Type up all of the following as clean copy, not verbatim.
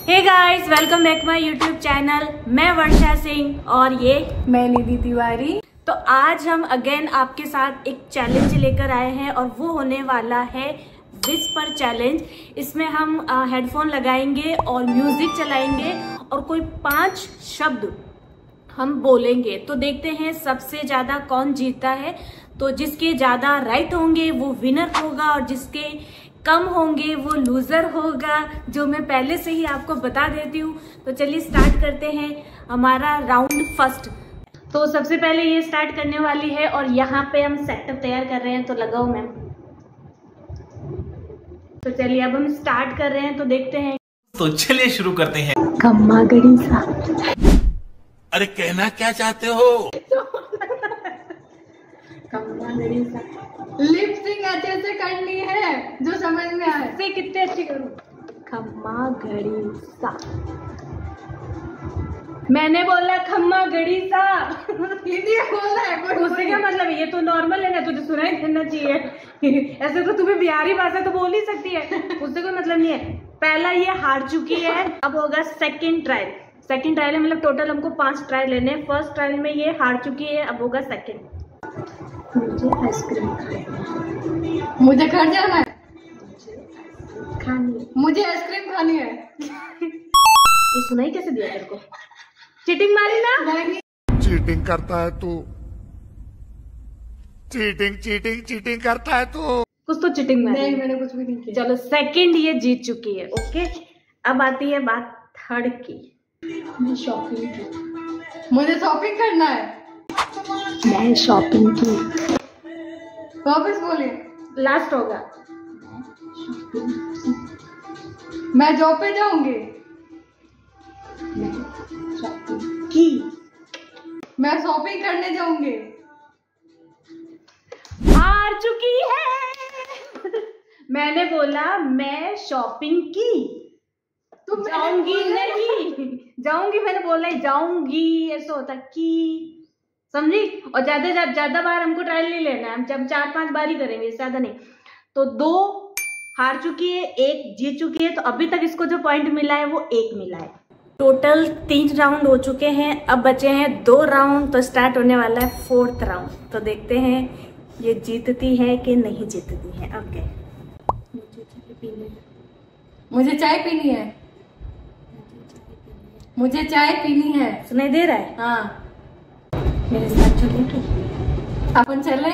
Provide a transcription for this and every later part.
Hey guys, welcome back my YouTube channel. मैं वर्षा सिंह और ये मैं निधि तिवारी। तो आज हम अगेन आपके साथ एक चैलेंज लेकर आए हैं और वो होने वाला है विस्पर चैलेंज। इसमें हम हेडफोन लगाएंगे और म्यूजिक चलाएंगे और कोई 5 शब्द हम बोलेंगे। तो देखते हैं सबसे ज्यादा कौन जीतता है। तो जिसके ज्यादा राइट होंगे वो विनर होगा और जिसके कम होंगे वो लूजर होगा, जो मैं पहले से ही आपको बता देती हूँ। तो चलिए स्टार्ट करते हैं हमारा राउंड फर्स्ट। तो सबसे पहले ये स्टार्ट करने वाली है और यहाँ पे हम सेटअप तैयार कर रहे हैं। तो लगाओ मैम। तो चलिए अब हम स्टार्ट कर रहे हैं, तो देखते हैं। तो चलिए शुरू करते हैं। खम्मा गड़ी सा। अरे कहना क्या चाहते हो? खम्मा गड़ी सा। लिपसिंग अच्छे से करनी है, जो समझ में आए। से कितने अच्छे करूं? खम्मा गड़ी सा। मैंने बोला खम्मा गड़ी सा। ये बोला है, पर उससे क्या मतलब? ये तो नॉर्मल है ना, तुझे सुनाई देना चाहिए। ऐसे तो तुम्हें बिहारी भाषा तो बोल ही सकती है, उससे कोई मतलब नहीं है। पहला ये हार चुकी है, अब होगा सेकंड ट्रायल। सेकंड ट्रायल है मतलब टोटल हमको 5 ट्रायल लेने। फर्स्ट ट्रायल में ये हार चुकी है, अब होगा सेकंड। मुझे आइसक्रीम खानी है। मुझे घर जाना है, खानी है। मुझे आइसक्रीम खानी है। ये सुनाई कैसे दिया तेरे को? चीटिंग मारी ना? चीटिंग करता है तू। चीटिंग करता है तू। कुछ तो चीटिंग मारी। नहीं, मैंने कुछ भी नहीं किया। चलो सेकंड ये जीत चुकी है। ओके, अब आती है बात थर्ड की। मैं शॉपिंग की। मुझे शॉपिंग करना है। मैं शॉपिंग की। वापस बोलिए। लास्ट होगा। मैं जॉब पे जाऊंगी। की। मैं शॉपिंग करने जाऊंगी। हार चुकी है। मैंने बोला मैं शॉपिंग की। तुम जाऊंगी नहीं, जाऊंगी। मैंने बोला जाऊंगी, ऐसा होता की, समझी? और ज्यादा बार हमको ट्रायल नहीं लेना है, हम जब 4-5 बार ही करेंगे, ज्यादा नहीं। तो 2 हार चुकी है, 1 जीत चुकी है। तो अभी तक इसको जो पॉइंट मिला है वो 1 मिला है। टोटल 3 राउंड हो चुके हैं, अब बचे हैं 2 राउंड। तो स्टार्ट होने वाला है 4th राउंड। तो देखते हैं ये जीतती है कि नहीं जीतती है। ओके, मुझे चाय पीनी है। मुझे चाय पीनी है। सुनाई दे रहा है? हाँ, मेरे साथ चलेगी? अपन चले?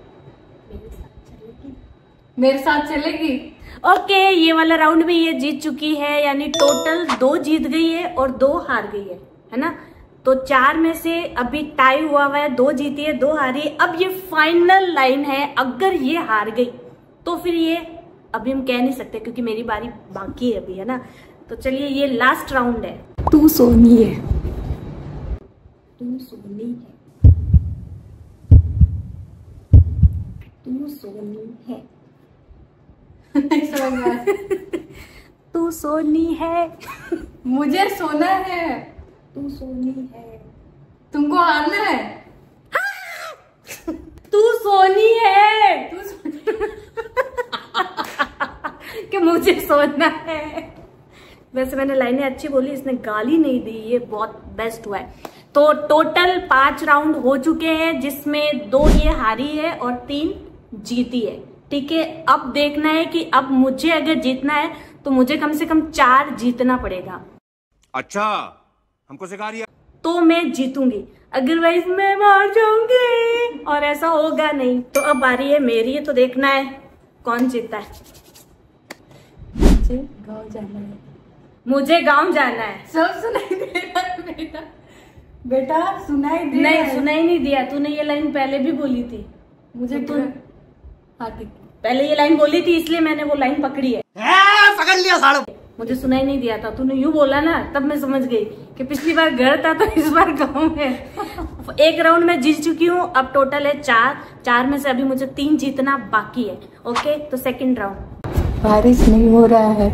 मेरे साथ चलेगी? ओके, ये वाला राउंड में ये जीत चुकी है, यानी टोटल 2 जीत गई है और 2 हार गई है ना? तो 4 में से अभी टाई हुआ है, 2 जीती है 2 हारी है। अब ये फाइनल लाइन है, अगर ये हार गई तो फिर ये अभी हम कह नहीं सकते क्योंकि मेरी बारी बाकी है अभी, है ना? तो चलिए ये लास्ट राउंड है। तू सोनी है। तू सोनी है। तू सोनी है। नहीं समझ में आया। तू सोनी है। मुझे सोना है। तू सोनी है। तुमको हारना है। तू सोनी है। कि मुझे सोना है। वैसे मैंने लाइनें अच्छी बोली, इसने गाली नहीं दी, ये बहुत बेस्ट हुआ है। तो टोटल 5 राउंड हो चुके हैं, जिसमें 2 ये हारी है और 3 जीती है। ठीक है, अब देखना है कि अब मुझे अगर जीतना है तो मुझे कम से कम 4 जीतना पड़ेगा। अच्छा, हमको सिखा रही है। तो मैं जीतूंगी, अदरवाइज मैं मार जाऊंगी और ऐसा होगा नहीं। तो अब बारी है मेरी, तो देखना है कौन जीता है। मुझे गाँव जाना है। मुझे गांव जाना है। सब सुनाई दे रहा है बेटा। बेटा सुनाई दे नहीं, रहा है। सुनाई नहीं दिया। तूने ये लाइन पहले भी बोली थी। मुझे तो आगे पहले ये लाइन बोली थी, इसलिए मैंने वो लाइन पकड़ी है। पकड़ लिया साड़ो। मुझे सुनाई नहीं दिया था, तूने यूं बोला ना, तब मैं समझ गई कि पिछली बार घर था तो इस बार गाँव है। 1 राउंड में जीत चुकी हूँ, अब टोटल है 4 में से अभी मुझे 3 जीतना बाकी है। ओके, तो सेकंड राउंड। बारिश नहीं हो रहा है।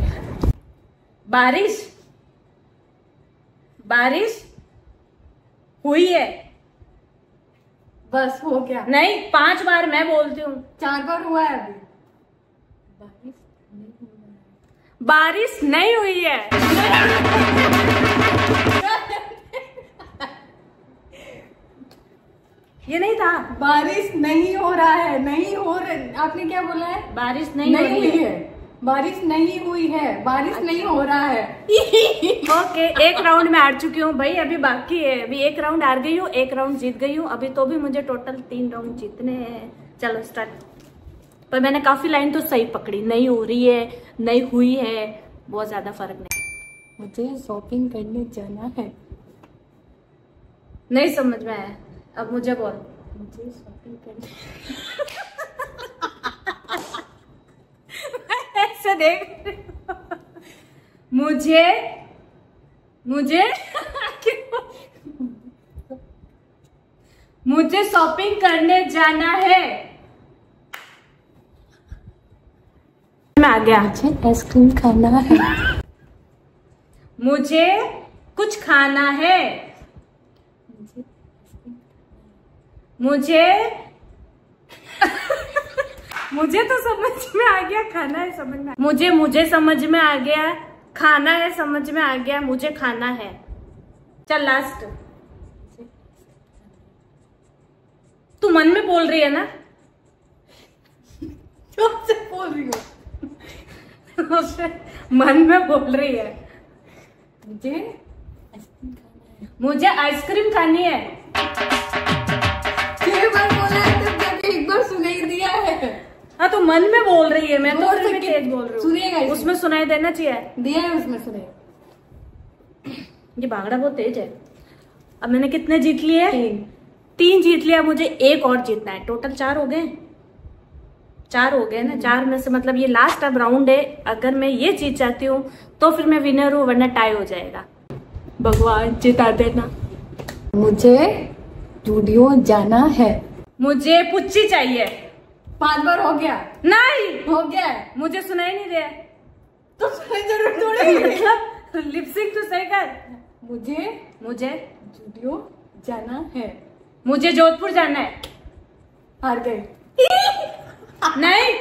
बारिश हुई है। बस हो गया। नहीं, 5 बार मैं बोलती हूँ। 4 बार हुआ है अभी। बारिश नहीं हुई है। बारिश नहीं हो रहा है, नहीं हो रहा। आपने क्या बोला है? बारिश नहीं हुई है। बारिश नहीं हुई है, बारिश नहीं हो रहा है। ओके, एक राउंड में हार चुकी हूँ भाई, अभी बाकी है। अभी एक राउंड हार गई हूँ, एक राउंड जीत गई हूँ अभी, तो भी मुझे टोटल 3 राउंड जीतने हैं। चलो स्टार्ट। पर मैंने काफी लाइन तो सही पकड़ी, नहीं हो रही है, नहीं हुई है, बहुत ज्यादा फर्क नहीं। मुझे शॉपिंग करने जाना है। नहीं समझ में आया, अब मुझे बोल। मुझे शॉपिंग करने ऐसे देख मुझे मुझे शॉपिंग करने जाना है। मैं आ गया। मुझे आइसक्रीम खाना है। मुझे कुछ खाना है। मुझे मुझे तो समझ में आ गया, खाना है समझ में। मुझे समझ में आ गया, खाना है समझ में आ गया, मुझे खाना है। चल लास्ट। तू मन में बोल रही है ना? से बोल रही हूँ। मन में बोल रही है। मुझे आइसक्रीम खानी है। 6 बार बोला है, तुम एक बार सुनाई दिया है। हाँ तो मन में बोल रही है, मैं तो बोल फिर भी सकती- तेज बोल रही हूँ। सुनिएगा इसमें। उसमें सुनाई देना चाहिए। दिया है उसमें, सुने। ये भागड़ा बहुत तेज है। अब मैंने कितने जीत लिए? 3 जीत लिया, मुझे एक और जीतना है। टोटल 4 हो गए। 4 हो गए ना। 4 में से मतलब ये लास्ट अब राउंड है। अगर मैं ये जीत जाती हूँ तो फिर मैं विनर हूँ, वरना टाई हो जाएगा। भगवान जिता देना। मुझे स्टूडियो जाना है। मुझे पुच्ची चाहिए। 5 बार हो गया। नहीं हो गया है। मुझे सुनाई नहीं दे। तो सुनाई जरूर थोड़ी। मतलब लिपसिंग तो सही कर। मुझे स्टूडियो जाना है। मुझे जोधपुर जाना है। हार गए। नहीं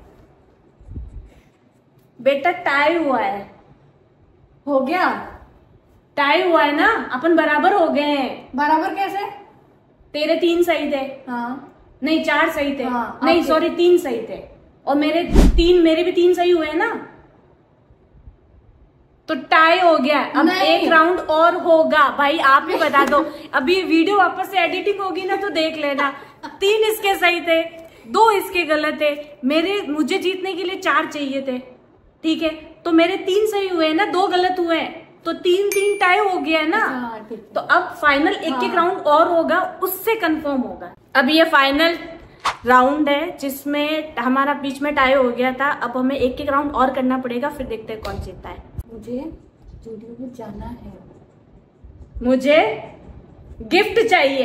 बेटा, टाई हुआ है। हो गया। टाई हुआ है ना, अपन बराबर हो गए हैं। बराबर कैसे? तेरे 3 सही थे। हाँ, नहीं 4 सही थे। हाँ, नहीं आपके- सॉरी 3 सही थे, और मेरे भी 3 सही हुए हैं ना, तो टाई हो गया। अब नहीं। एक राउंड और होगा भाई, आप ही बता दो। अभी वीडियो वापस से एडिटिंग होगी ना तो देख लेना। 3 इसके सही थे, 2 इसके गलत है। मुझे जीतने के लिए 4 चाहिए थे, ठीक है? तो मेरे 3 सही हुए ना, 2 गलत हुए हैं, तो 3-3 टाई हो गया ना। हाँ, ठीक है। तो अब फाइनल एक राउंड और होगा, उससे कंफर्म होगा। अब ये फाइनल राउंड है जिसमें हमारा बीच में टाई हो गया था। अब हमें एक राउंड और करना पड़ेगा, फिर देखते हैं कौन जीतता है। मुझे स्टूडियो में जाना है। मुझे गिफ्ट चाहिए।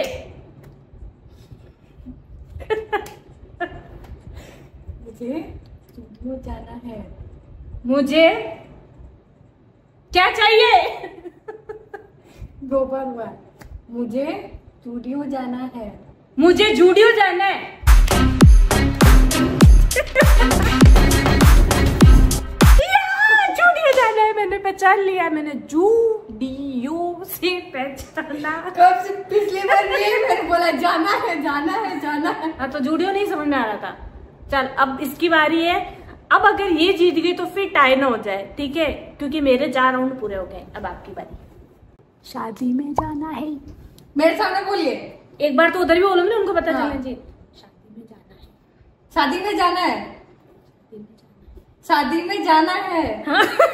मुझे स्टूडियो जाना है। मुझे क्या चाहिए? 2 बार हुआ। मुझे स्टूडियो जाना है। मुझे जूडियो जाना है। जूडियो जाना है, मैंने पहचान लिया। मैंने जूडियो से पहचाना। कब से? पिछली बार मैंने बोला जाना है, जाना है, जाना है। हाँ तो जूडियो नहीं समझ में आ रहा था। चल अब इसकी बारी है। अब अगर ये जीत गई तो फिर टाई ना हो जाए, ठीक है? क्योंकि मेरे 4 राउंड पूरे हो गए। अब आपकी बारी। शादी में जाना है। मेरे सामने बोलिए। एक बार तो उधर भी बोलो ना, उनको पता हाँ। चलना चाहिए। शादी में जाना है। शादी में जाना है। शादी में जाना है।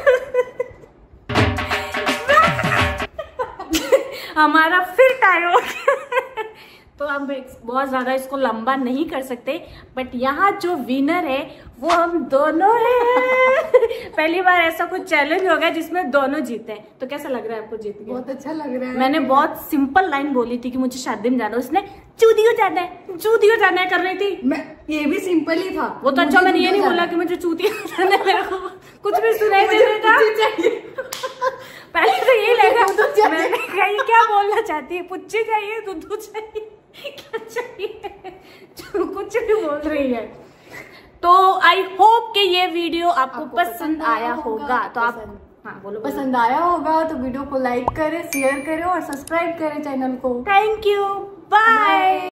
हमारा फिर टाई हो गया। तो हम बहुत ज्यादा इसको लंबा नहीं कर सकते, बट यहाँ जो विनर है वो हम दोनों हैं। पहली बार ऐसा कुछ चैलेंज हो गया जिसमें दोनों जीते हैं। तो कैसा लग रहा है आपको जीत के? बहुत अच्छा लग रहा है। मैंने बहुत सिंपल लाइन बोली थी कि मुझे शादी में जाना है, उसने चूदियो जाना है, चूदियो जाना है कर रही थी। मैं ये भी सिंपल ही था। वो तो अच्छा, मैंने ये नहीं बोला कि मुझे चूतिया जाना है। मेरे को कुछ भी सुनाई दे रहा था। पहले तो ये लगा, मैंने कहा ये क्या बोलना चाहती है? पुच्ची चाहिए, दूध चाहिए, क्या चाहिए? कुछ भी बोल रही है। तो आई होप कि ये वीडियो आपको पसंद आया होगा। तो आप हाँ बोलो। पसंद आया होगा तो वीडियो को लाइक करें, शेयर करें और सब्सक्राइब करें चैनल को। Thank you, bye.